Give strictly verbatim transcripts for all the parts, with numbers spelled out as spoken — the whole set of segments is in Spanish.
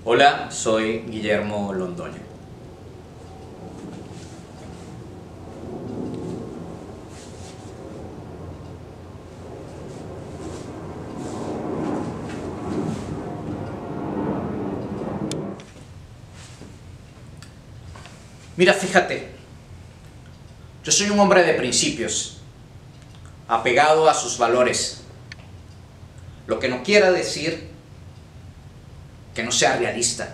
Hola, soy Guillermo Londoño. Mira, fíjate, yo soy un hombre de principios, apegado a sus valores, lo que no quiera decir que no sea realista.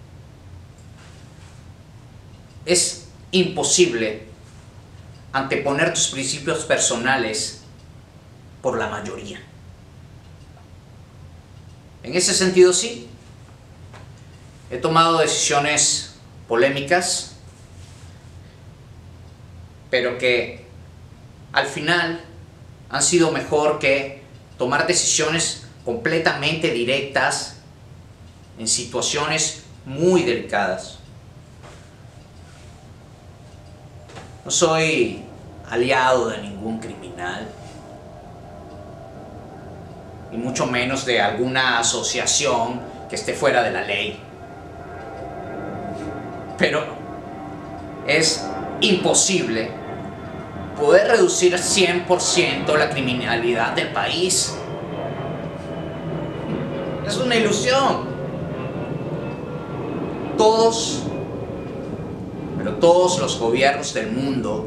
Es imposible anteponer tus principios personales por la mayoría. En ese sentido, sí, he tomado decisiones polémicas, pero que al final han sido mejor que tomar decisiones completamente directas en situaciones muy delicadas. No soy aliado de ningún criminal, y mucho menos de alguna asociación que esté fuera de la ley. Pero es imposible poder reducir cien por ciento la criminalidad del país. Es una ilusión. Todos, pero todos los gobiernos del mundo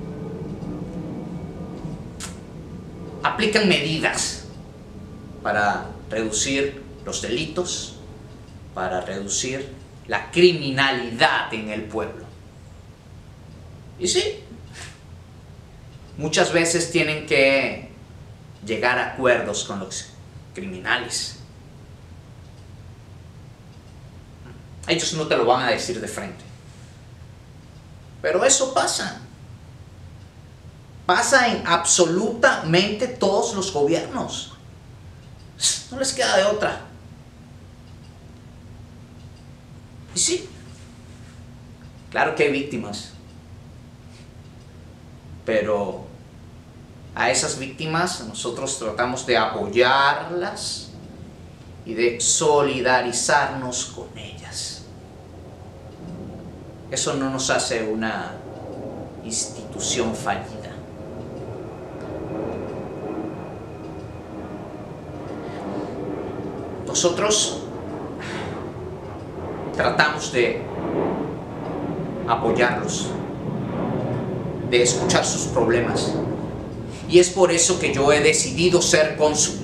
aplican medidas para reducir los delitos, para reducir la criminalidad en el pueblo. Y sí, muchas veces tienen que llegar a acuerdos con los criminales. Ellos no te lo van a decir de frente, pero eso pasa. Pasa en absolutamente todos los gobiernos. No les queda de otra. Y sí, claro que hay víctimas, pero a esas víctimas nosotros tratamos de apoyarlas y de solidarizarnos con ellas. Eso no nos hace una institución fallida. Nosotros tratamos de apoyarlos, de escuchar sus problemas. Y es por eso que yo he decidido ser cónsul,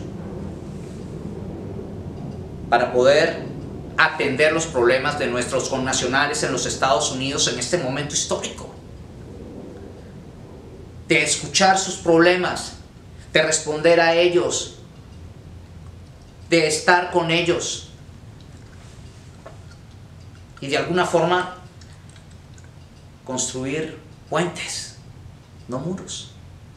para poder atender los problemas de nuestros connacionales en los Estados Unidos en este momento histórico. De escuchar sus problemas, de responder a ellos, de estar con ellos y de alguna forma construir puentes, no muros.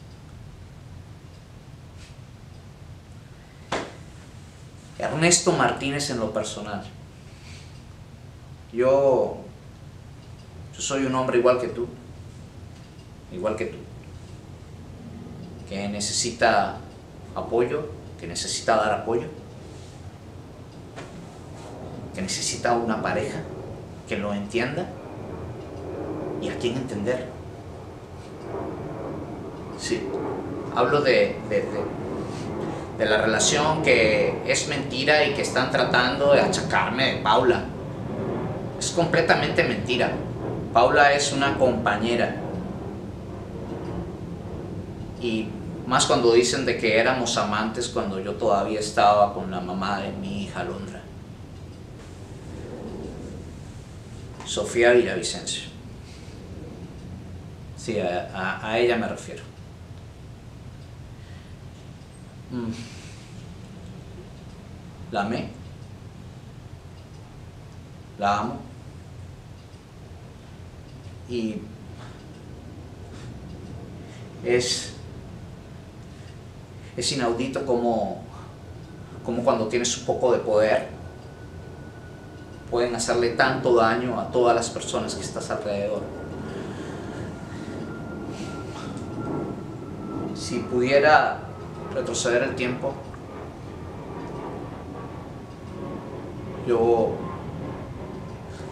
Ernesto Martínez en lo personal. Yo, yo soy un hombre igual que tú, igual que tú, que necesita apoyo, que necesita dar apoyo, que necesita una pareja que lo entienda y a quien entender. Sí, hablo de, de, de, de la relación que es mentira y que están tratando de achacarme de Paula. Es completamente mentira. Paula es una compañera. Y más cuando dicen de que éramos amantes cuando yo todavía estaba con la mamá de mi hija Londra. Sofía Villavicencio. Sí, a, a, a ella me refiero. Mm. La amé. La amo. Y es, es inaudito como, como cuando tienes un poco de poder pueden hacerle tanto daño a todas las personas que estás alrededor. Si pudiera retroceder el tiempo, yo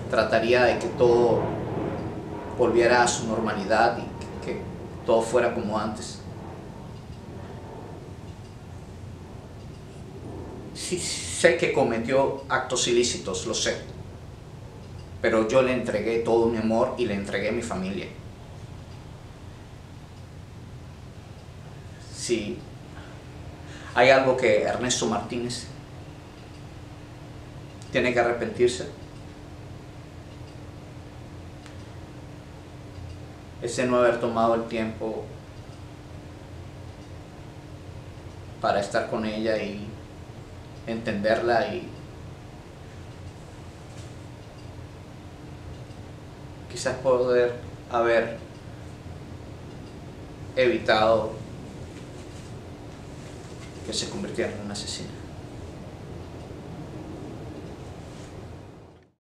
trataría de que todo volviera a su normalidad y que, que todo fuera como antes. Sí, sé que cometió actos ilícitos, lo sé, pero yo le entregué todo mi amor y le entregué mi familia. Si hay algo que Ernesto Martínez tiene que arrepentirse, es de no haber tomado el tiempo para estar con ella y entenderla y quizás poder haber evitado que se convirtiera en una asesina.